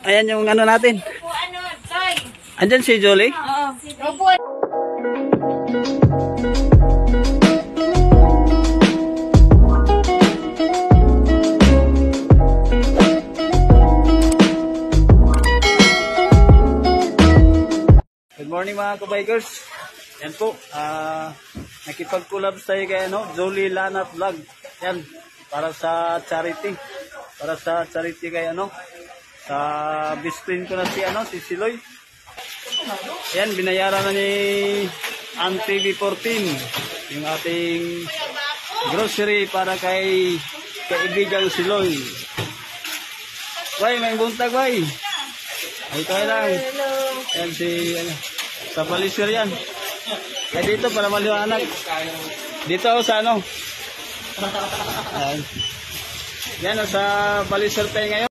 Ayan yung ano natin. Andyan si Jolie? Oo. Good morning mga kabikers. Yan po, nakipag-collab tayo kay Jolie Lana Vlog. Yan, para sa charity. Para sa charity kay sa best friend ko na si Siloy. Yan, binayaran na ni Auntie B14 yung ating grocery para kay kaibigang Siloy. Bay, may buntag bay. Ay, kaya lang. Yan si, sa Palisir yan. Ay, dito para maliwanag. Dito ako sa Yan, sa Palisir tayo ngayon.